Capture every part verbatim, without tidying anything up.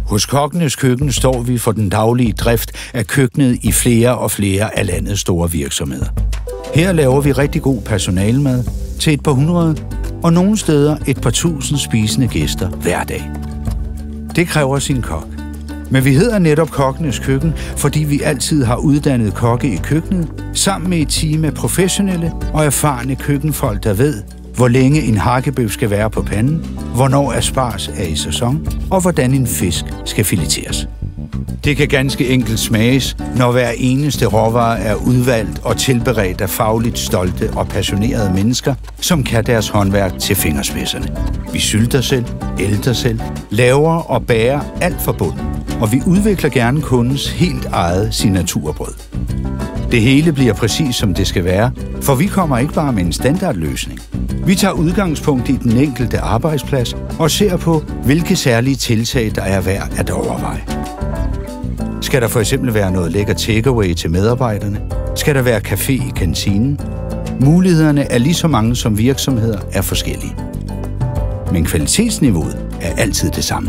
Hos Kokkenes Køkken står vi for den daglige drift af køkkenet i flere og flere af landets store virksomheder. Her laver vi rigtig god personalemad til et par hundrede, og nogle steder et par tusind spisende gæster hver dag. Det kræver sin kok. Men vi hedder netop Kokkenes Køkken, fordi vi altid har uddannet kokke i køkkenet, sammen med et team af professionelle og erfarne køkkenfolk, der ved, hvor længe en hakkebøf skal være på panden, hvornår asparges er i sæson, og hvordan en fisk skal fileteres. Det kan ganske enkelt smages, når hver eneste råvare er udvalgt og tilberedt af fagligt stolte og passionerede mennesker, som kan deres håndværk til fingerspidserne. Vi sylter selv, ælter selv, laver og bager alt fra bunden, og vi udvikler gerne kundens helt eget signaturbrød. Det hele bliver præcis som det skal være, for vi kommer ikke bare med en standardløsning. Vi tager udgangspunkt i den enkelte arbejdsplads og ser på, hvilke særlige tiltag, der er værd at overveje. Skal der for eksempel være noget lækker takeaway til medarbejderne? Skal der være café i kantinen? Mulighederne er lige så mange som virksomheder er forskellige. Men kvalitetsniveauet er altid det samme.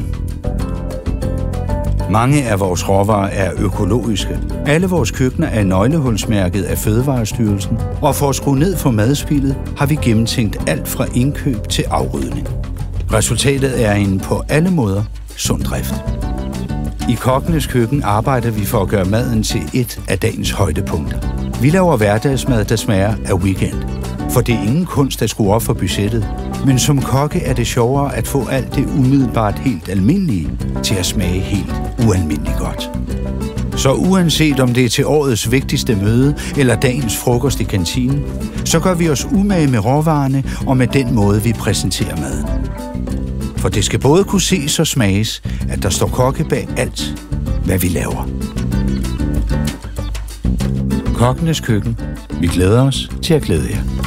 Mange af vores råvarer er økologiske. Alle vores køkkener er nøglehulsmærket af Fødevarestyrelsen, og for at skrue ned for madspildet har vi gennemtænkt alt fra indkøb til afrydning. Resultatet er en på alle måder sund drift. I Kokkenes Køkken arbejder vi for at gøre maden til et af dagens højdepunkter. Vi laver hverdagsmad, der smager af weekend. For det er ingen kunst at skrue op for budgettet, men som kokke er det sjovere at få alt det umiddelbart helt almindelige til at smage helt ualmindeligt godt. Så uanset om det er til årets vigtigste møde eller dagens frokost i kantinen, så gør vi os umage med råvarerne og med den måde, vi præsenterer maden. For det skal både kunne ses og smages, at der står kokke bag alt, hvad vi laver. Kokkenes Køkken. Vi glæder os til at glæde jer.